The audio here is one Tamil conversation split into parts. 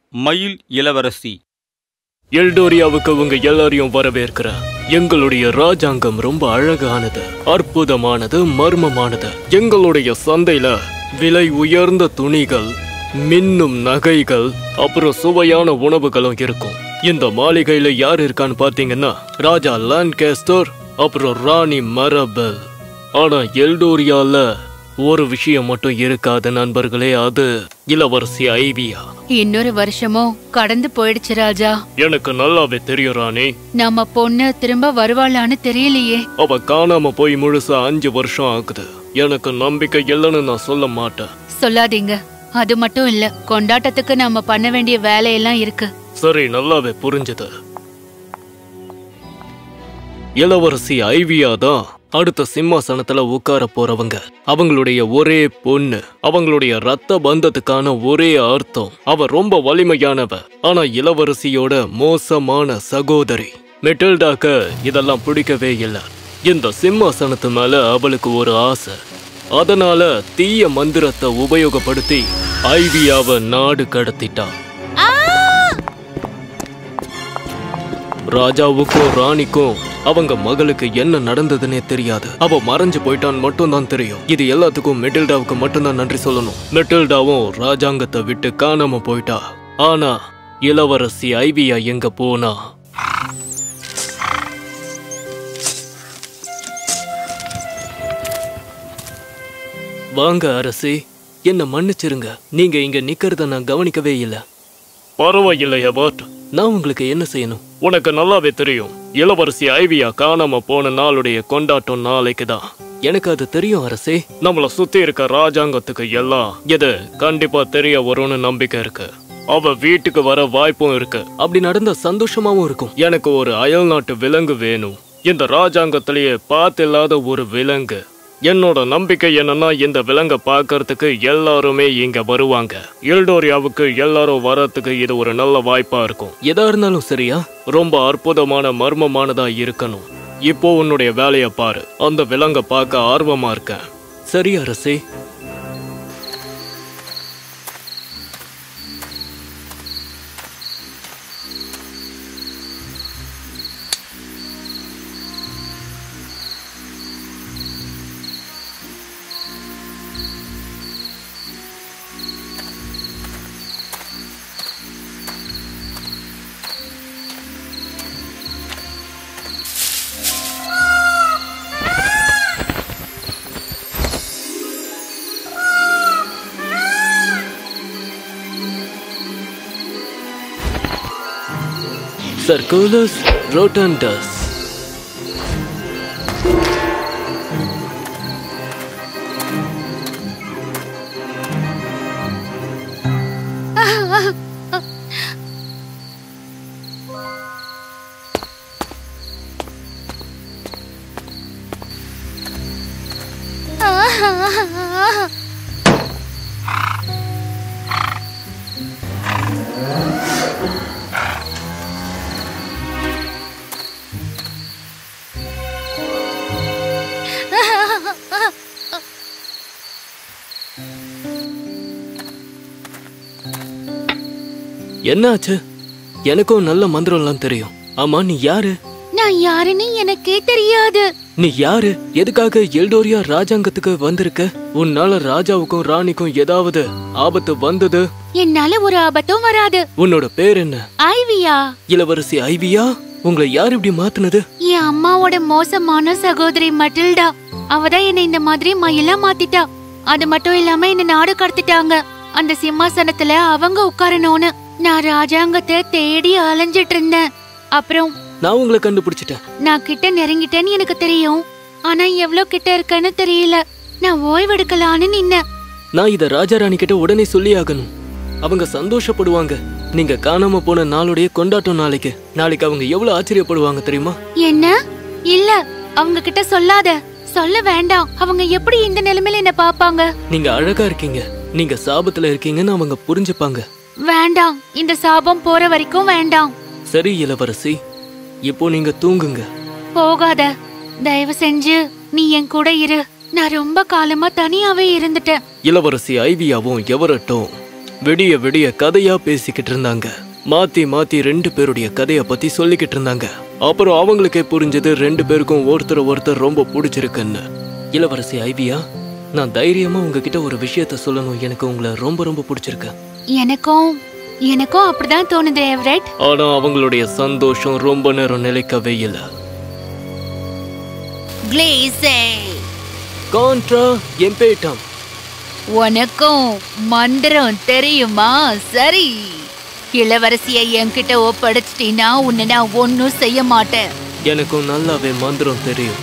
மயில் இளவரசி. எல்டோரியாவுக்கு உங்க எல்லாரையும் வரவேற்கிற. எங்களுடைய ராஜாங்கம் ரொம்ப அழகானது, அற்புதமானது, மர்மமானது. எங்களுடைய சந்தையில விலை உயர்ந்த துணிகள், மின்னும் நகைகள், அப்புறம் சுவையான உணவுகளும் இருக்கும். இந்த மாளிகையில யார் இருக்கான்னு பாத்தீங்கன்னா ராஜா லான்கேஸ்டர், அப்புறம் ராணி மரபெல். ஆனா எல்டோரியால ஒரு விஷயம் மட்டும் இருக்காது நண்பர்களே, அது இளவரசி ஐவியா. இன்னொரு வருஷமும் கடந்து போயிடுச்சு ராஜா. எனக்கு நல்லாவே தெரியும் ராணி. நம்ம பொண்ணு திரும்ப வருவாளான்னு தெரியலையே. அவ காணாம போய் முழுசா 5 வருஷம் ஆகுது. எனக்கு நம்பிக்கை இல்லைன்னு நான் சொல்ல மாட்டேன். சொல்லாதீங்க. அது மட்டும் இல்ல, கொண்டாட்டத்துக்கு நாம பண்ண வேண்டிய வேலையெல்லாம் இருக்கு. சரி, நல்லாவே புரிஞ்சது. இளவரசி ஐவியா தான் அடுத்த சிம்மாசனத்துல உட்கார போறவங்க. அவங்களுடைய ஒரே பொண்ணு, அவங்களுடைய ரத்த பந்தத்துக்கான ஒரே அர்த்தம். அவ ரொம்ப வலிமையானவ, ஆனா இளவரசியோட மோசமான சகோதரி. மெட்டில்டாக்கு இதெல்லாம் பிடிக்கவே இல்லை. இந்த சிம்மாசனத்து மேல அவளுக்கு ஒரு ஆசை. அதனால தீய மந்திரத்தை உபயோகப்படுத்தி ஐவியாவை நாடு கடத்திட்டா. ராஜாவுக்கும் ராணிக்கும் அவங்க மகளுக்கு என்ன நடந்ததுன்னே தெரியாது. அவ மறைஞ்சு போயிட்டான்னு மட்டும் தான் தெரியும். இது எல்லாத்துக்கும் மெட்டில்டாவுக்கு மட்டும்தான் நன்றி சொல்லணும். மெட்டில்டாவும் ராஜாங்கத்தை விட்டு காணாம போயிட்டா. ஆனா இளவரசி ஐவியா எங்க போனா? வாங்க அரசி, என்ன மன்னிச்சிருங்க. நீங்க இங்க நிக்கிறத நான் கவனிக்கவே இல்லை. பரவாயில்லை எபர்ட், நான் உங்களுக்கு என்ன செய்யணும்? உனக்கு நல்லாவே தெரியும், இளவரசி ஐவியா காணாம போன நாளுடைய கொண்டாட்டம் நாளைக்கு தான். எனக்கு அது தெரியும் அரசே. நம்மள சுத்தி இருக்க ராஜாங்கத்துக்கு எல்லாம் இது கண்டிப்பா தெரிய வரும்னு நம்பிக்கை இருக்கு. அவ வீட்டுக்கு வர வாய்ப்பும் இருக்கு. அப்படி நடந்த சந்தோஷமாவும் இருக்கும். எனக்கு ஒரு அயல் நாட்டு விலங்கு வேணும். இந்த ராஜாங்கத்திலேயே பார்த்தில்லாத ஒரு விலங்கு. என்னோட நம்பிக்கை என்னன்னா, இந்த விலங்கை பார்க்கறதுக்கு எல்லாருமே இங்க வருவாங்க. எல்டோரியாவுக்கு எல்லாரும் வரத்துக்கு இது ஒரு நல்ல வாய்ப்பா இருக்கும். எதா இருந்தாலும் சரியா, ரொம்ப அற்புதமான மர்மமானதா இருக்கணும். இப்போ உன்னுடைய வேலையை பாரு. அந்த விலங்கை பார்க்க ஆர்வமா இருக்கேன். சரி அரசே. Cerculus rotundus. என்னாச்சு? எனக்கும் நல்ல மந்திரம்லாம் தெரியும். ஆமா, நீ யாரு? நான் யாருன்னு எனக்கே தெரியாது. நீ யாரு? எதுக்காக எல்டோரியா ராஜாங்கத்துக்கு வந்திருக்க? உன்னால ராஜாவுக்கும் ராணிக்கும் ஏதாவது ஆபத்து வந்தது? என்னால ஒரு ஆபத்தும் வராது. உன்னோட பேர் என்ன? ஐவியா. இளவரசி ஐவியா? உங்களை யார் இப்படி மாத்துனது? என் அம்மாவோட மோசமான சகோதரி மட்டில்டா. அவதான் என்ன இந்த மாதிரி மயிலா மாத்திட்டா. அது மட்டும் இல்லாம என்ன நாடு கடத்திட்டாங்க. அந்த சிம்மாசனத்துல அவங்க உட்காரணும்னு நான் ராஜாங்கத்தை தேடி அலைஞ்சிட்டு இருந்தேன். அப்புறம் நான் உங்களை கண்டுபிடிச்சிட்டேன். நான் கிட்ட நெருங்கிட்டேன்னு எனக்கு தெரியும். ஆனா எவ்வளவு கிட்ட இருக்கேன்னு தெரியல. நான் ஓய்வெடுக்கலான்னு நின்னேன். நான் இத ராஜாராணி கிட்ட உடனே சொல்லி ஆகணும். அவங்க சந்தோஷப்படுவாங்க. நீங்க காணாம போன நாளுடைய கொண்டாட்டம் நாளைக்கு. நாளைக்கு அவங்க எவ்வளவு ஆச்சரியப்படுவாங்க தெரியுமா? என்ன? இல்ல, அவங்க கிட்ட சொல்லாத. சொல்ல வேண்டாம். அவங்க எப்படி இந்த நிலைமையில என்ன பாப்பாங்க? நீங்க அழகா இருக்கீங்க, நீங்க சாபத்துல இருக்கீங்கன்னு அவங்க புரிஞ்சுப்பாங்க. வேண்டாம், இந்த சாபம் போற வரைக்கும் வேண்டாம். சரி இளவரசி, இப்போ நீங்க தூங்குங்க. போகாத, தயவு செஞ்சு நீ என் கூட இரு. நான் ரொம்ப காலமா தனியாவே இருந்துட்டேன். இளவரசி ஐவியாவும் எவரட்டும் விடிய விடிய கதையா பேசிக்கிட்டு இருந்தாங்க. மாத்தி மாத்தி 2 பேருடைய கதைய பத்தி சொல்லிக்கிட்டு இருந்தாங்க. அப்புறம் அவங்களுக்கே புரிஞ்சது 2 பேருக்கும் ஒருத்தர் ரொம்ப பிடிச்சிருக்குன்னு. இளவரசி ஐவியா, நான் தைரியமா உங்ககிட்ட ஒரு விஷயத்த சொல்லணும். எனக்கு உங்களை ரொம்ப ரொம்ப பிடிச்சிருக்கு. எனக்கும் அப்படிதான் தோணுது எவரெட். ஆனா அவங்களுடைய சந்தோஷம் ரொம்ப நேரம் நிலைக்கவே இல்லை. கிளேசே கான்ட்ரா எம்பேட்டம், உனக்கும் மந்திரம் தெரியுமா? சரி, இளவரசியை என்கிட்ட ஒப்படைச்சிட்டீனா உன்னை நான் ஒன்னும் செய்ய மாட்டேன். எனக்கும் நல்லாவே மந்திரம் தெரியும்.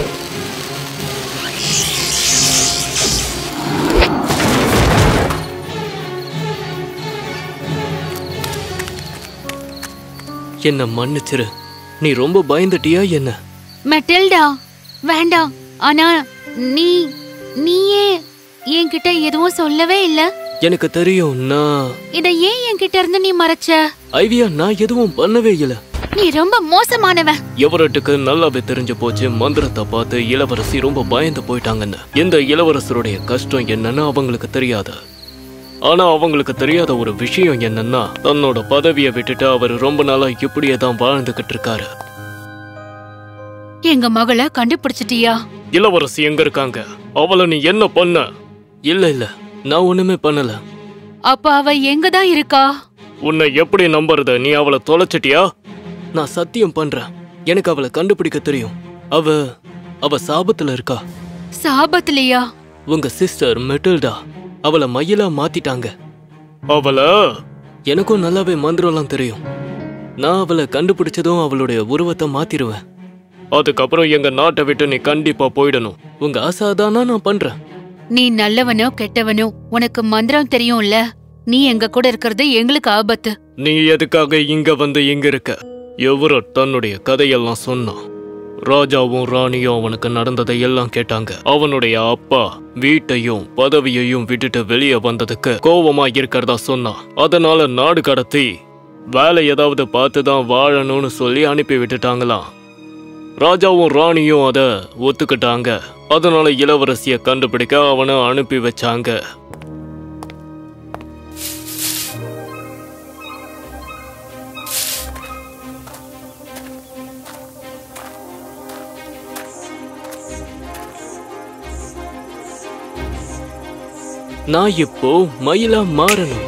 என்ன மன்னிச்சிரு. நீ ரொம்ப பயந்துட்டியா என்ன? மெட்டில்டா, வேண்டாம். ஆனா நீயே என்கிட்ட எதுவும் சொல்லவே இல்ல. எனக்கு தெரியும். நான் இத ஏன் என்கிட்ட இருந்து நீ மறைச்ச? ஐவியா, நான் எதுவும் பண்ணவே இல்ல. நீ ரொம்ப மோசமானவன். எவரட்டுக்கு நல்லாவே தெரிஞ்சு போச்சு மந்திரத்தை பார்த்து இளவரசி ரொம்ப பயந்து போயிட்டாங்கன்னு. இந்த இளவரசருடைய கஷ்டம் என்னன்னு அவங்களுக்கு தெரியாது. ஆனா அவங்களுக்கு தெரியாத ஒரு விஷயம் என்னன்னா, தன்னோட பதவியை விட்டுட்டு அவர் ரொம்ப நாளா இப்படியே தான் வாழ்ந்துகிட்டு இருக்காரு. எங்க மகளை கண்டுபிடிச்சிட்டியா? இளவரசி எங்க இருக்காங்க? அவளை நீ என்ன பண்ண? இல்ல, நான் ஒண்ணுமே பண்ணல. அப்ப அவ எங்கதான் இருக்கா? உன்னை எப்படி நம்புறது? நீ அவளை தொலைச்சிட்டியா? நான் சத்தியம் பண்றேன், எனக்கு அவளை கண்டுபிடிக்க தெரியும். அவ சாபத்துல இருக்கா. சாபத்திலையா? உங்க சிஸ்டர் மெட்டில்டா அவளை மயிலா மாத்திட்டாங்க. அவள எனக்கும் நல்லாவே மந்திரம்லாம் தெரியும். நான் அவளை கண்டுபிடிச்சதும் அவளுடைய உருவத்தை மாத்திருவேன். அதுக்கப்புறம் எங்க நாட்டை விட்டு நீ கண்டிப்பா போயிடணும். உங்க ஆசாதானா நான் பண்றேன். நீ நல்லவனோ கெட்டவனோ, உனக்கு மந்திரம் தெரியும்ல. நீ எங்க கூட இருக்கிறது எங்களுக்கு ஆபத்து. நீ எதுக்காக இங்க வந்து இங்க இருக்க? எவரட் தன்னுடைய கதையெல்லாம் சொன்னான். ராஜாவும் ராணியும் அவனுக்கு நடந்ததை எல்லாம் கேட்டாங்க. அவனுடைய அப்பா வீட்டையும் பதவியையும் விட்டுட்டு வெளியே வந்ததுக்கு கோவமா இருக்கிறதா சொன்னான். அதனால நாடு கடத்தி வேலை ஏதாவது பார்த்துதான் வாழணும்னு சொல்லி அனுப்பி விட்டுட்டாங்களாம். ராஜாவும் ராணியும் அத ஒத்துக்கிட்டாங்க. அதனால இளவரசிய கண்டுபிடிக்க அவனை அனுப்பி வச்சாங்க. நான் இப்போ மயிலா மாறணும்.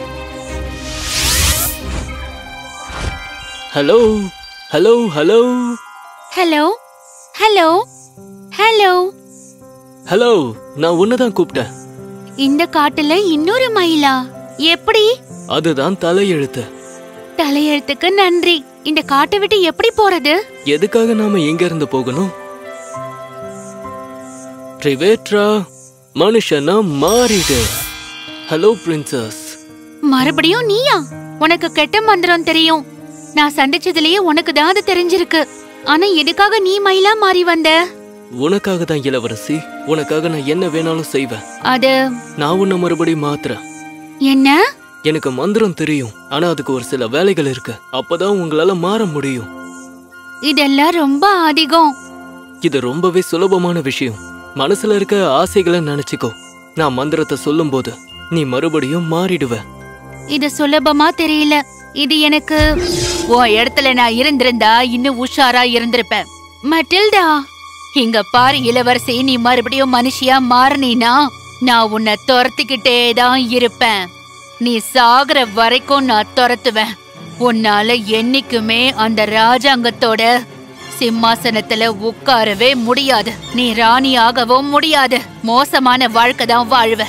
Hello hello hello hello hello hello hello, நான் உன்னதான் கூப்பிட்டேன். இந்த காட்டுல இன்னொரு மயிலா? எப்படி? அதுதான் தலையெழுத்து. தலையெழுத்துக்கு நன்றி. இந்த காட்டை விட்டு எப்படி போறது? எதுக்காக நாம எங்க இருந்து போகணும்? ட்ரிவேட்ரா, மனுஷனா மாறிடு. Hello princess. மறுபடியும் நீயா? உனக்கு கெட்ட மந்திரம் தெரியும். நான் சந்திச்சதுலயே உனக்கு தான் அது தெரிஞ்சிருக்கு. ஆனா எதுக்காக நீ மயிலா மாறி வந்த? உனக்காக தான் இளவரசி. உனக்காக நான் என்ன வேணாலும் செய்வேன். அது நான் உன்னை மறுபடியும் மாத்துறேன். என்ன? எனக்கு மந்திரம் தெரியும், ஆனா அதுக்கு ஒரு சில வேலைகள் இருக்கு. அப்பதான் உங்களால மாற முடியும். இதெல்லாம் ரொம்ப அதிகம். இது ரொம்பவே சுலபமான விஷயம். மனசுல இருக்க ஆசைகளை நினைச்சுக்கோ. நான் மந்திரத்தை சொல்லும் போது நீ மறுபடியும் மாறிடுவ. இது சுலபமா தெரியல. இது எனக்கு உன் இடத்துல நான் இருந்திருந்தா இன்னும் உஷாரா இருந்திருப்பேன். மட்டில்டா, இங்க பாரு இளவரசி, நீ மறுபடியும் மனுஷியா மாறினா நான் உன்னை துரத்திக்கிட்டே தான் இருப்பேன். நீ சாகுற வரைக்கும் நான் துரத்துவேன். உன்னால என்னைக்குமே அந்த ராஜாங்கத்தோட சிம்மாசனத்துல உட்காரவே முடியாது. நீ ராணியாகவும் முடியாது. மோசமான வாழ்க்கை தான் வாழ்வ.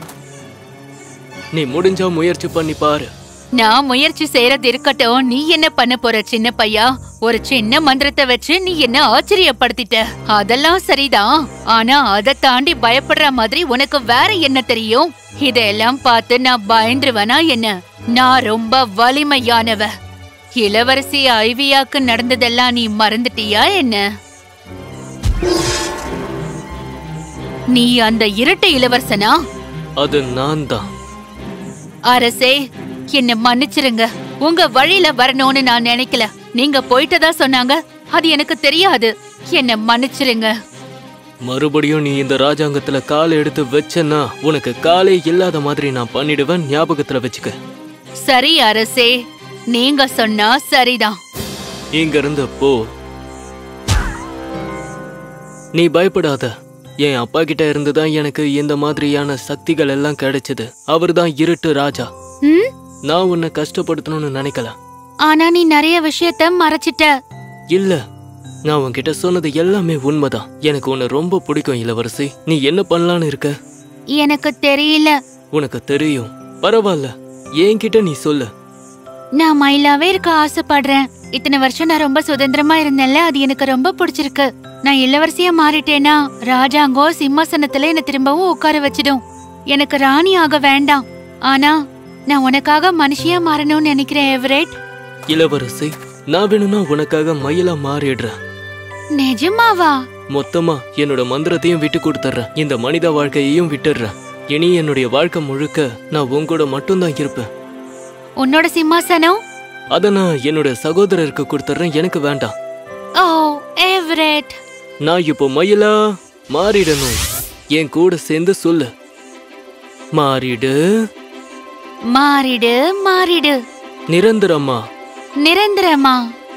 நீ முடிஞ்சா முயற்சி பண்ணி பாரு. நான் முயற்சி செய்யறது இருக்கட்டும். நீ என்ன பண்ண போற சின்ன பையா? ஒரு சின்ன மந்திரத்தை வச்சு நீ என்ன ஆச்சரியப்படுத்திட்ட. அதெல்லாம் சரிதான். ஆனா அதை தாண்டி பயப்படுற மாதிரி உனக்கு வேற என்ன தெரியும்? இதெல்லாம் பார்த்து நான் பயந்துருவனா என்ன? நான் ரொம்ப வலிமையானவ. இளவரசி ஐவியாக்கு நடந்ததெல்லாம் நீ மறந்துட்டியா என்ன? நீ அந்த இரட்டை இளவரசனா? அது நான் தான். அரசே, என்ன மன்னிச்சிருங்க. உங்க வழியில வரணும்னு நான் நினைக்கல. நீங்க போயிட்டதா சொன்னாங்க. அது எனக்கு தெரியாது. என்ன மன்னிச்சிருங்க. மறுபடியும் நீ இந்த ராஜாங்கத்துல காலை எடுத்து வச்சேன்னா உனக்கு காலே இல்லாத மாதிரி நான் பண்ணிடுவேன், ஞாபகத்துல வச்சுக்க. சரி அரசே, நீங்க சொன்னா சரிதான். இங்க இருந்து போ. நீ பயப்படாத. என் அப்பா கிட்ட இருந்துதான் எனக்கு இந்த மாதிரியான சக்திகள் எல்லாம் கிடைச்சது. அவர்தான் இருட்டு ராஜா. நான் உன்னை கஷ்டப்படுத்தணும்னு நினைக்கல. ஆனா நீ நிறைய விஷயத்த மறைச்சிட்ட. இல்ல, நான் உன்கிட்ட சொன்னது எல்லாமே உண்மைதான். எனக்கு உன்னை ரொம்ப பிடிக்கும் இளவரசி. நீ என்ன பண்ணலான்னு இருக்க? எனக்கு தெரியல. உனக்கு தெரியும், பரவாயில்ல, என்கிட்ட நீ சொல்லு. நான் மயிலாவே இருக்க ஆசைப்படுறேன். இத்தனை வருஷம் நான் ரொம்ப சுதந்திரமா இருந்தேன்ல, அது எனக்கு ரொம்ப பிடிச்சிருக்கு. நான் இளவரசியா மாறிட்டேனா ராஜாங்கம் சிம்மாசனத்துல என்ன திரும்பவும் உட்கார வச்சிடும். எனக்கு ராணி ஆக வேண்டாம். ஆனா நான் உனக்காக மனுஷியா மாறணும்னு நினைக்கிறேன் எவரெட். இளவரசி, நான் வேணும்னா உனக்காக மயிலா மாறிடுறேன். நிஜமாவா? மொத்தமா என்னோட மந்திரத்தையும் விட்டு கொடுத்துறேன், இந்த மனித வாழ்க்கையையும் விட்டுடுறேன். இனி என்னுடைய வாழ்க்கை முழுக்க நான் உங்கூட மட்டும்தான் இருப்பேன். உன்னோட சிம்மாசனம்? அத நான் என்னோட சகோதரருக்கு கொடுத்துறேன், எனக்கு வேண்டாம். ஓ எவரெட், நான் இப்போ மயிலா மாறிடணும். என் கூட சேர்ந்து சொல்லு, மாறிடு மாறிடு மாறிடு. நிரந்தரமா நிரந்தரமா?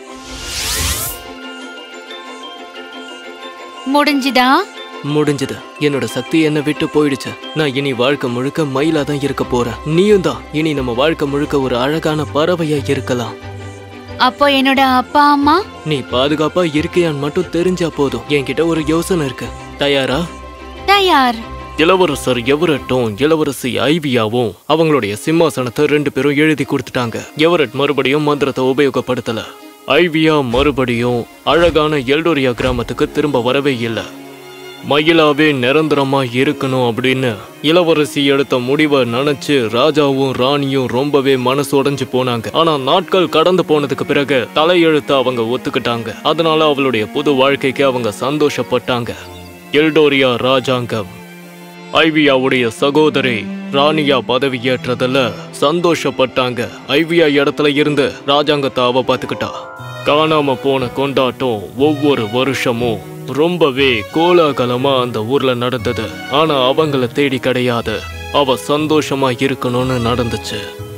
முடிஞ்சுதா? முடிஞ்சது. என்னோட சக்தி என்ன விட்டு போயிடுச்சு. நான் இனி வாழ்க்கை முழுக்க மயிலா தான் இருக்க போறேன். நீயும் தான் இனி நம்ம வாழ்க்கை முழுக்க ஒரு அழகான பறவையா இருக்கலாம். அப்போ என்னோட அப்பா அம்மா? நீ பாதுகாப்பா இருக்கியான்னு மட்டும் தெரிஞ்சா போதும். என்கிட்ட ஒரு யோசனை இருக்கு. தயாரா? தயார். இளவரசர் எவரெட்டும் இளவரசி ஐவியாவும் அவங்களுடைய சிம்மாசனத்தை 2 பேரும் எழுதி கொடுத்துட்டாங்க. எவரெட் மறுபடியும் மந்திரத்தை உபயோகப்படுத்தல. ஐவியா மறுபடியும் அழகான எல்டோரியா கிராமத்துக்கு திரும்ப வரவே இல்லை. மயிலாவே நிரந்தரமா இருக்கணும் அப்படின்னு இளவரசி எடுத்த முடிவை நினைச்சு ராஜாவும் ராணியும் ரொம்பவே மனசு உடைஞ்சு போனாங்க. ஆனா நாட்கள் கடந்து போனதுக்கு பிறகு தலையெழுத்த அவங்க ஒத்துக்கிட்டாங்க. அதனால அவளுடைய புது வாழ்க்கைக்கு அவங்க சந்தோஷப்பட்டாங்க. எல்டோரியா ராஜாங்கம் ஐவியாவுடைய சகோதரி ராணியா பதவி ஏற்றதுல சந்தோஷப்பட்டாங்க. ஐவியா இடத்துல இருந்து ராஜாங்கத்தை அவ பாத்துக்கிட்டா. காணாம போன கொண்டாட்டம் ஒவ்வொரு வருஷமும் ரொம்பவே கோலாகலமா அந்த ஊர்ல நடந்தது. ஆனா அவங்கள தேடி கிடையாது, அவ சந்தோஷமா இருக்கணும்னு நடந்துச்சு.